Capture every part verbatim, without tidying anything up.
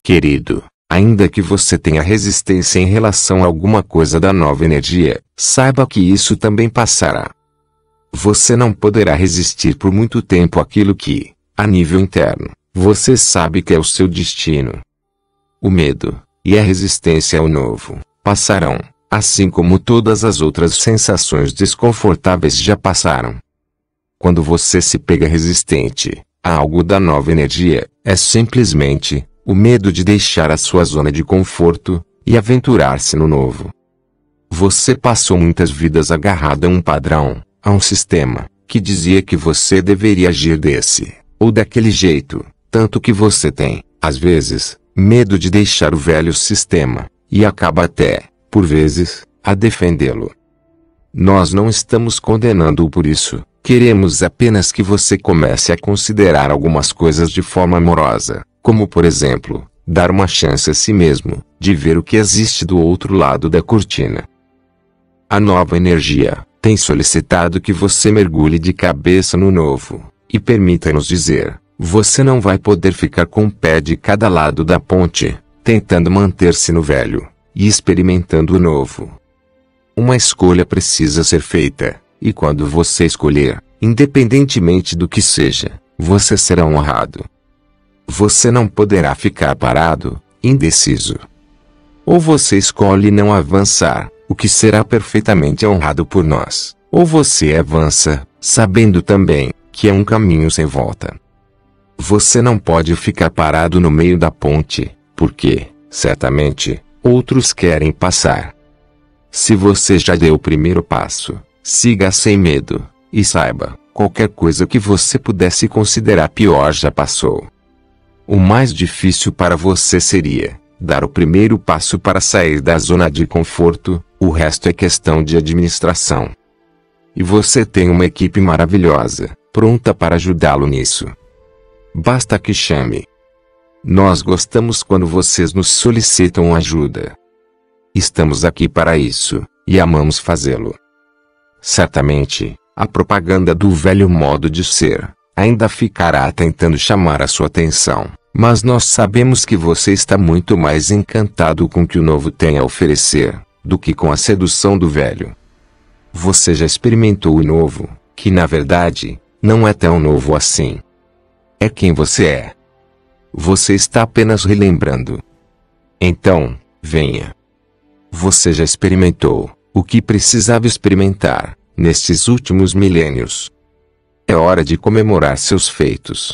Querido, ainda que você tenha resistência em relação a alguma coisa da nova energia, saiba que isso também passará. Você não poderá resistir por muito tempo àquilo que, a nível interno, você sabe que é o seu destino. O medo e a resistência ao novo passarão, assim como todas as outras sensações desconfortáveis já passaram. Quando você se pega resistente a algo da nova energia, é simplesmente o medo de deixar a sua zona de conforto e aventurar-se no novo. Você passou muitas vidas agarrado a um padrão, a um sistema, que dizia que você deveria agir desse ou daquele jeito, tanto que você tem, às vezes, medo de deixar o velho sistema, e acaba até, por vezes, a defendê-lo. Nós não estamos condenando-o por isso, queremos apenas que você comece a considerar algumas coisas de forma amorosa, como por exemplo, dar uma chance a si mesmo, de ver o que existe do outro lado da cortina. A nova energia tem solicitado que você mergulhe de cabeça no novo, e permita-nos dizer, você não vai poder ficar com o pé de cada lado da ponte, tentando manter-se no velho, e experimentando o novo. Uma escolha precisa ser feita, e quando você escolher, independentemente do que seja, você será honrado. Você não poderá ficar parado, indeciso. Ou você escolhe não avançar, o que será perfeitamente honrado por nós, ou você avança, sabendo também que é um caminho sem volta. Você não pode ficar parado no meio da ponte, porque, certamente, outros querem passar. Se você já deu o primeiro passo, siga sem medo, e saiba, qualquer coisa que você pudesse considerar pior já passou. O mais difícil para você seria dar o primeiro passo para sair da zona de conforto, o resto é questão de administração. E você tem uma equipe maravilhosa, pronta para ajudá-lo nisso. Basta que chame. Nós gostamos quando vocês nos solicitam ajuda. Estamos aqui para isso, e amamos fazê-lo. Certamente, a propaganda do velho modo de ser ainda ficará tentando chamar a sua atenção, mas nós sabemos que você está muito mais encantado com o que o novo tem a oferecer, do que com a sedução do velho. Você já experimentou o novo, que na verdade, não é tão novo assim. É quem você é. Você está apenas relembrando. Então, venha. Você já experimentou o que precisava experimentar nestes últimos milênios. É hora de comemorar seus feitos.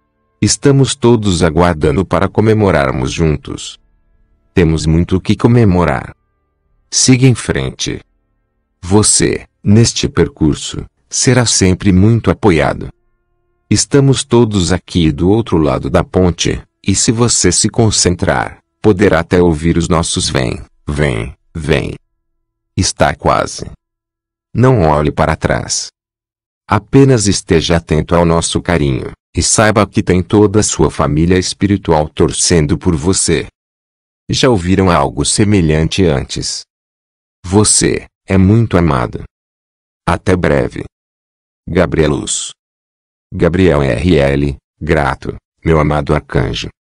Estamos todos aguardando para comemorarmos juntos. Temos muito o que comemorar. Siga em frente. Você, neste percurso, será sempre muito apoiado. Estamos todos aqui do outro lado da ponte, e se você se concentrar, poderá até ouvir os nossos vem, vem, vem. Está quase. Não olhe para trás. Apenas esteja atento ao nosso carinho, e saiba que tem toda a sua família espiritual torcendo por você. Já ouviram algo semelhante antes? Você é muito amado. Até breve. Gabrielus. Gabriel R L, grato, meu amado arcanjo.